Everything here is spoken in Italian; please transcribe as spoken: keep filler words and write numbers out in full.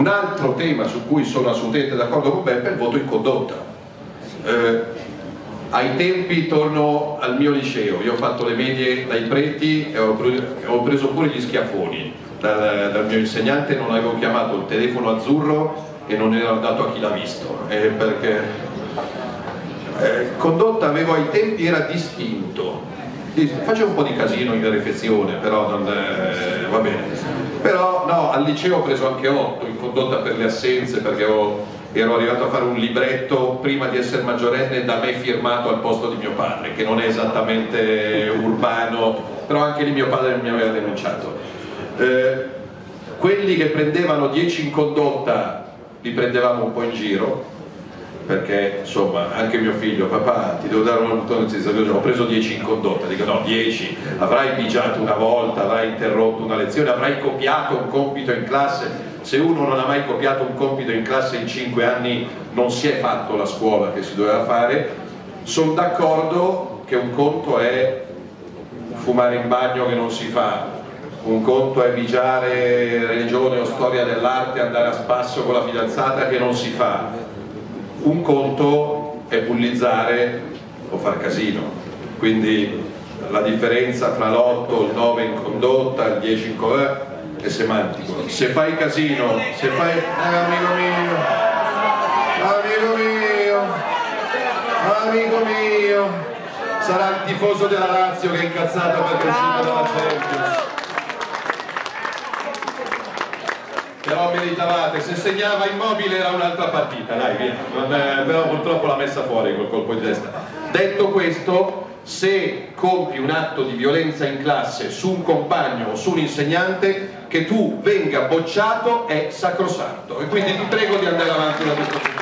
Un altro tema su cui sono assolutamente d'accordo con Beppe è il voto in condotta. Eh, ai tempi, torno al mio liceo, io ho fatto le medie dai preti e ho, ho preso pure gli schiaffoni dal, dal mio insegnante, non avevo chiamato il telefono azzurro e non era dato a chi l'ha visto, eh, perché eh, condotta avevo ai tempi era distinto. Facevo un po' di casino in refezione, però non eh, va bene. Però no, al liceo ho preso anche otto in condotta per le assenze, perché ho, ero arrivato a fare un libretto prima di essere maggiorenne da me firmato al posto di mio padre, che non è esattamente urbano, però anche lì mio padre mi aveva denunciato. Eh, quelli che prendevano dieci in condotta li prendevamo un po' in giro, perché insomma anche mio figlio, papà ti devo dare una notizia, ho preso dieci in condotta, dico no, dieci, avrai pigiato una volta, avrai interrotto una lezione, avrai copiato un compito in classe. Se uno non ha mai copiato un compito in classe in cinque anni non si è fatto la scuola che si doveva fare. Sono d'accordo che un conto è fumare in bagno che non si fa, un conto è pigiare religione o storia dell'arte, andare a spasso con la fidanzata che non si fa. Un conto è bullizzare o far casino, quindi la differenza fra l'otto, il nove in condotta, il dieci in condotta è semantico. Se fai casino, se fai... Eh, amico mio, amico mio, amico mio, sarà il tifoso della Lazio che è incazzato perché è uscito dalla Champions. Però meritavate, se segnava Immobile era un'altra partita, dai via, non è, però purtroppo l'ha messa fuori col colpo di testa. Detto questo, se compi un atto di violenza in classe su un compagno o su un insegnante, che tu venga bocciato è sacrosanto, e quindi ti prego di andare avanti da questo punto.